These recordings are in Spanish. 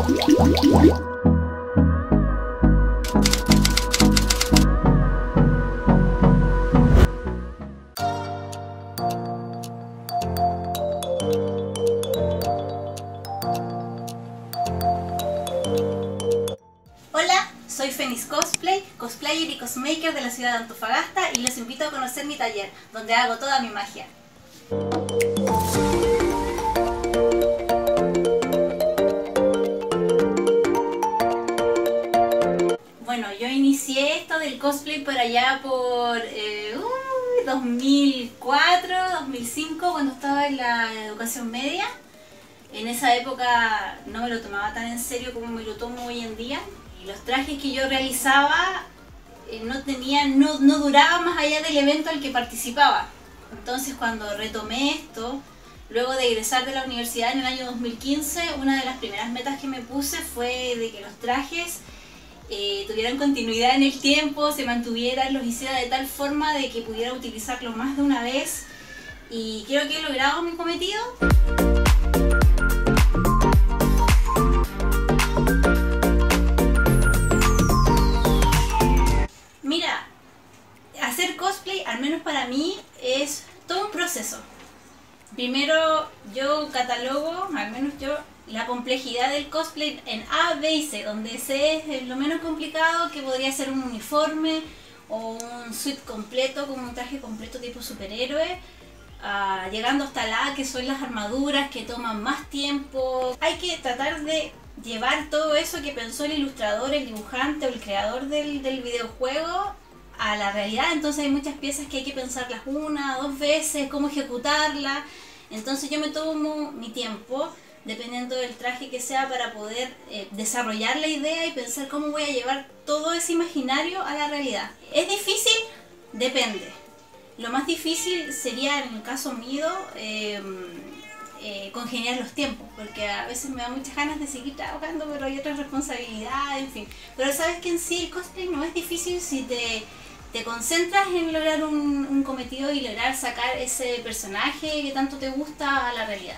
Hola, soy Fénix Cosplay, cosplayer y cosmaker de la ciudad de Antofagasta y los invito a conocer mi taller, donde hago toda mi magia. Bueno, yo inicié esto del cosplay por allá por 2004, 2005, cuando estaba en la educación media. En esa época no me lo tomaba tan en serio como me lo tomo hoy en día. Y los trajes que yo realizaba no duraban más allá del evento al que participaba. Entonces cuando retomé esto, luego de egresar de la universidad en el año 2015, una de las primeras metas que me puse fue de que los trajes tuvieran continuidad en el tiempo, se mantuvieran, los hiciera de tal forma de que pudiera utilizarlos más de una vez. Y creo que he logrado mi cometido. Mira, hacer cosplay, al menos para mí, es todo un proceso. Primero yo catalogo, al menos yo, la complejidad del cosplay en A, B y C, donde C es lo menos complicado, que podría ser un uniforme o un suit completo, como un traje completo tipo superhéroe, llegando hasta la A, que son las armaduras, que toman más tiempo. Hay que tratar de llevar todo eso que pensó el ilustrador, el dibujante o el creador del videojuego a la realidad. Entonces hay muchas piezas que hay que pensarlas una, dos veces, cómo ejecutarlas. Entonces yo me tomo mi tiempo, dependiendo del traje que sea, para poder desarrollar la idea y pensar cómo voy a llevar todo ese imaginario a la realidad. ¿Es difícil? Depende. Lo más difícil sería, en el caso mío, congeniar los tiempos, porque a veces me da muchas ganas de seguir trabajando, pero hay otras responsabilidades, en fin. Pero sabes que en sí el cosplay no es difícil si te concentras en lograr un cometido y lograr sacar ese personaje que tanto te gusta a la realidad.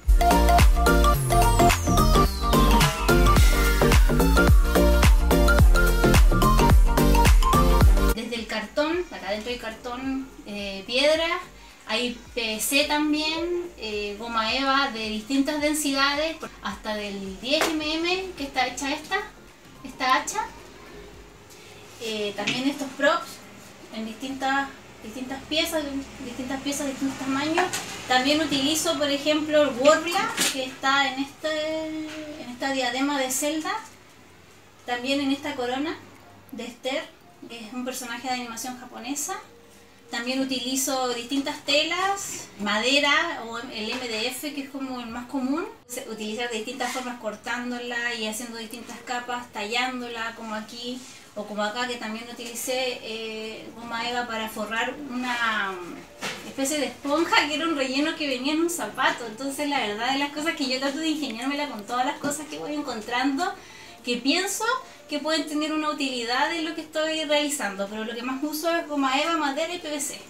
Desde el cartón, acá dentro hay cartón, piedra, hay PVC también, goma eva de distintas densidades, hasta del 10 mm que está hecha esta hacha. También estos props en distintas piezas, distintos tamaños. También utilizo, por ejemplo, el Warbler, que está en esta diadema de Zelda. También en esta corona de Esther, que es un personaje de animación japonesa. También utilizo distintas telas, madera o el MDF, que es como el más común. Utilizar de distintas formas, cortándola y haciendo distintas capas, tallándola, como aquí o como acá, que también utilicé goma eva para forrar una especie de esponja que era un relleno que venía en un zapato. Entonces la verdad de las cosas que yo trato de ingeniármela con todas las cosas que voy encontrando, que pienso que pueden tener una utilidad en lo que estoy realizando, pero lo que más uso es goma eva, madera y PVC.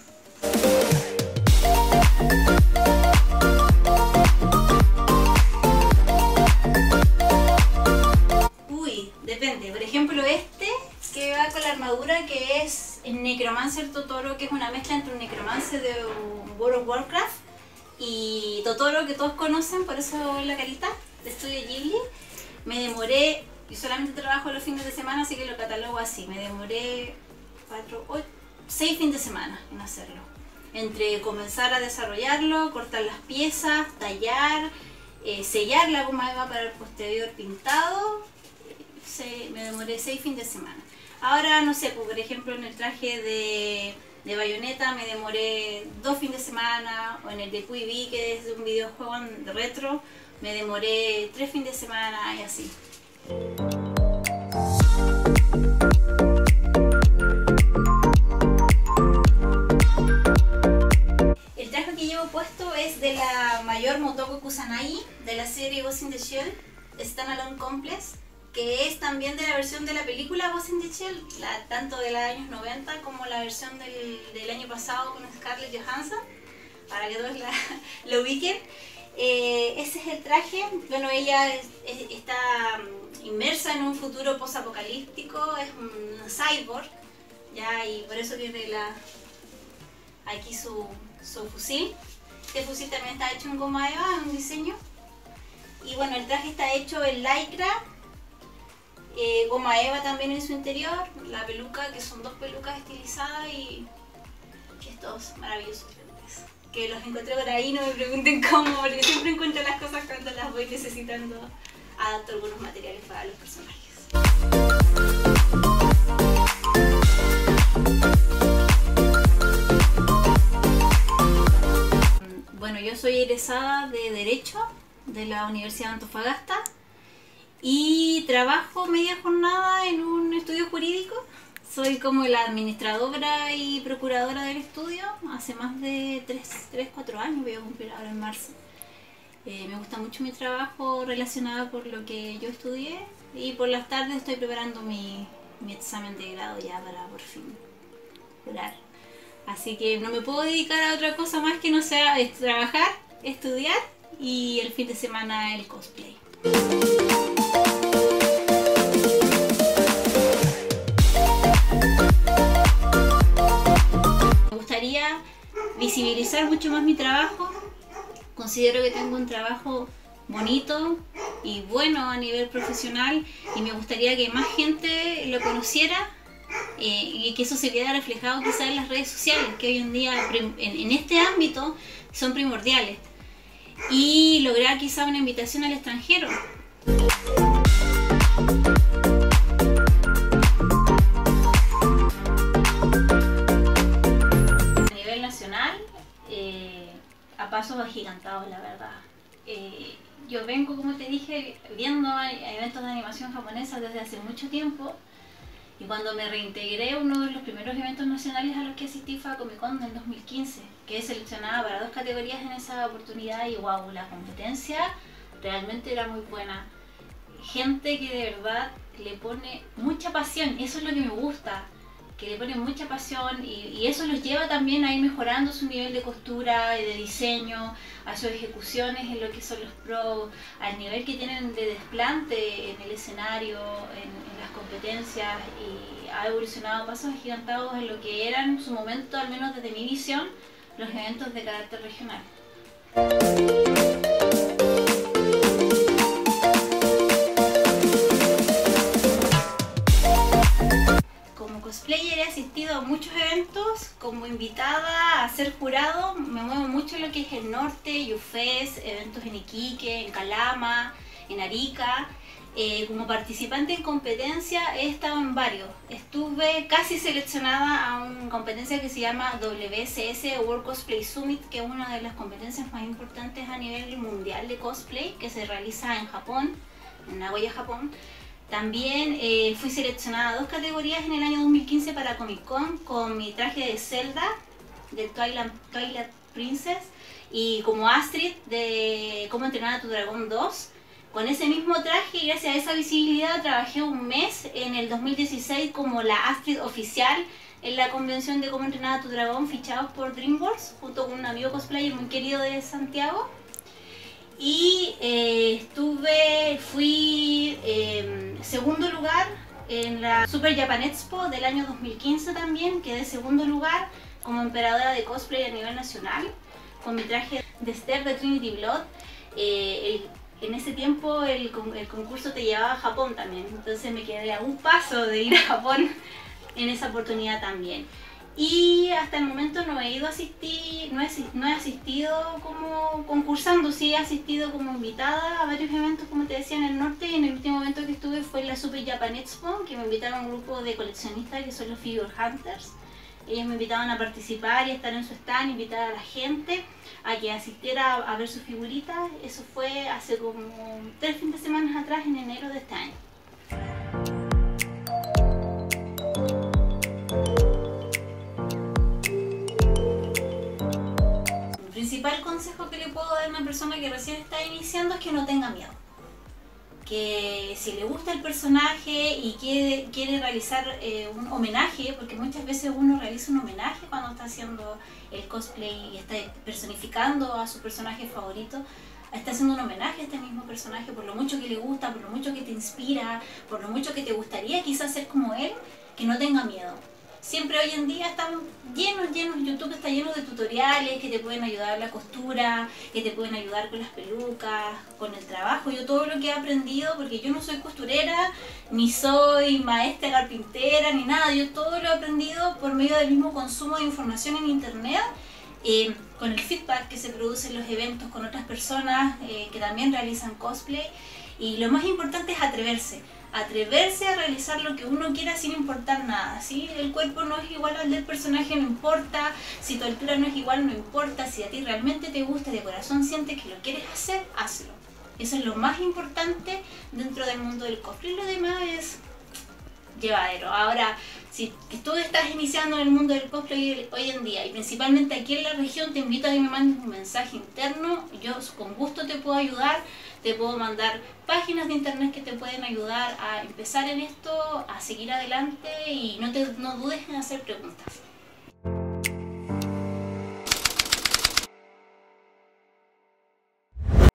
Uy, depende. Por ejemplo, este que va con la armadura, que es el Necromancer Totoro, que es una mezcla entre un Necromancer de World of Warcraft y Totoro, que todos conocen, por eso la carita, de Estudio Ghibli. Me demoré, yo solamente trabajo los fines de semana, así que lo catalogo así. Me demoré 6 fines de semana en hacerlo. Entre comenzar a desarrollarlo, cortar las piezas, tallar, sellar la goma eva para el posterior pintado. Me demoré 6 fines de semana. Ahora, no sé, por ejemplo, en el traje de Bayonetta me demoré 2 fines de semana, o en el de QB, que es de un videojuego de retro, me demoré 3 fines de semana y así. El traje que llevo puesto es de la mayor Motoko Kusanagi, de la serie Ghost in the Shell Standalone Complex, que es también de la versión de la película Ghost in the Shell, tanto de los años 90 como la versión del año pasado con Scarlett Johansson, para que todos lo ubiquen. ese es el traje. Bueno, ella está inmersa en un futuro posapocalíptico, es un cyborg, ya, y por eso tiene aquí su fusil. Este fusil también está hecho en goma eva, en un diseño. Y bueno, el traje está hecho en lycra, goma eva también en su interior, la peluca, que son 2 pelucas estilizadas, y estos maravillosos lentes, que los encontré por ahí. No me pregunten cómo, porque siempre encuentro las cosas cuando las voy necesitando. Adapto algunos materiales para los personajes. Bueno, yo soy egresada de Derecho de la Universidad de Antofagasta y trabajo media jornada en un estudio jurídico. Soy como la administradora y procuradora del estudio hace más de 3-4 años, voy a cumplir ahora en marzo. Me gusta mucho mi trabajo relacionado por lo que yo estudié, y por las tardes estoy preparando mi examen de grado ya para por fin jurar. Así que no me puedo dedicar a otra cosa más que no sea trabajar, estudiar y el fin de semana el cosplay. Me gustaría visibilizar mucho más mi trabajo. Considero que tengo un trabajo bonito y bueno a nivel profesional, y me gustaría que más gente lo conociera y que eso se quede reflejado quizás en las redes sociales, que hoy en día en este ámbito son primordiales, y lograr quizás una invitación al extranjero. A nivel nacional, a pasos agigantados, la verdad. Yo vengo, como te dije, viendo eventos de animación japonesa desde hace mucho tiempo, y cuando me reintegré, uno de los primeros eventos nacionales a los que asistí fue a Comic Con del 2015, quedé seleccionada para 2 categorías en esa oportunidad, y wow, la competencia realmente era muy buena. Gente que de verdad le pone mucha pasión, eso es lo que me gusta, que le ponen mucha pasión, y eso los lleva también a ir mejorando su nivel de costura y de diseño, a sus ejecuciones en lo que son los pros, al nivel que tienen de desplante en el escenario, en las competencias, y ha evolucionado a pasos agigantados en lo que eran en su momento, al menos desde mi visión, los eventos de carácter regional. Cosplayer he asistido a muchos eventos como invitada a ser jurado. Me muevo mucho en lo que es el norte, YUFES, eventos en Iquique, en Calama, en Arica. Como participante en competencia he estado en varios. Estuve casi seleccionada a una competencia que se llama WCS World Cosplay Summit, que es una de las competencias más importantes a nivel mundial de cosplay, que se realiza en Japón, en Nagoya, Japón. También fui seleccionada a 2 categorías en el año 2015 para Comic Con con mi traje de Zelda, de Twilight Princess, y como Astrid de Cómo entrenar a tu dragón 2. Con ese mismo traje, y gracias a esa visibilidad, trabajé un mes en el 2016 como la Astrid oficial en la convención de Cómo entrenar a tu dragón, fichados por DreamWorks, junto con un amigo cosplayer muy querido de Santiago. Y fui segundo lugar en la Super Japan Expo del año 2015 también, quedé segundo lugar como emperadora de cosplay a nivel nacional, con mi traje de Esther de Trinity Blood. En ese tiempo el concurso te llevaba a Japón también, entonces me quedé a un paso de ir a Japón en esa oportunidad también. Y hasta el momento no he ido a asistir, no he asistido como concursando, sí he asistido como invitada a varios eventos, como te decía, en el norte, y en el último evento que estuve fue en la Super Japan Expo, que me invitaron a un grupo de coleccionistas que son los Figure Hunters. Ellos me invitaban a participar y a estar en su stand, invitar a la gente a que asistiera a ver sus figuritas. Eso fue hace como 3 fines de semana atrás, en enero de este año. El principal consejo que le puedo dar a una persona que recién está iniciando es que no tenga miedo. Que si le gusta el personaje y quiere realizar un homenaje, porque muchas veces uno realiza un homenaje cuando está haciendo el cosplay y está personificando a su personaje favorito, está haciendo un homenaje a este mismo personaje por lo mucho que le gusta, por lo mucho que te inspira, por lo mucho que te gustaría quizás ser como él, que no tenga miedo. Siempre hoy en día estamos llenos, YouTube está lleno de tutoriales que te pueden ayudar a la costura, que te pueden ayudar con las pelucas, con el trabajo. Yo todo lo que he aprendido, porque yo no soy costurera, ni soy maestra carpintera, ni nada, yo todo lo he aprendido por medio del mismo consumo de información en internet, con el feedback que se produce en los eventos con otras personas que también realizan cosplay. Y lo más importante es atreverse a realizar lo que uno quiera sin importar nada, ¿sí? El cuerpo no es igual al del personaje, no importa, si tu altura no es igual, no importa, si a ti realmente te gusta, de corazón sientes que lo quieres hacer, hazlo. Eso es lo más importante dentro del mundo del cosplay, lo demás es llevadero. Ahora, si tú estás iniciando en el mundo del cosplay hoy en día y principalmente aquí en la región, te invito a que me mandes un mensaje interno. Yo con gusto te puedo ayudar, te puedo mandar páginas de internet que te pueden ayudar a empezar en esto, a seguir adelante y no dudes en hacer preguntas.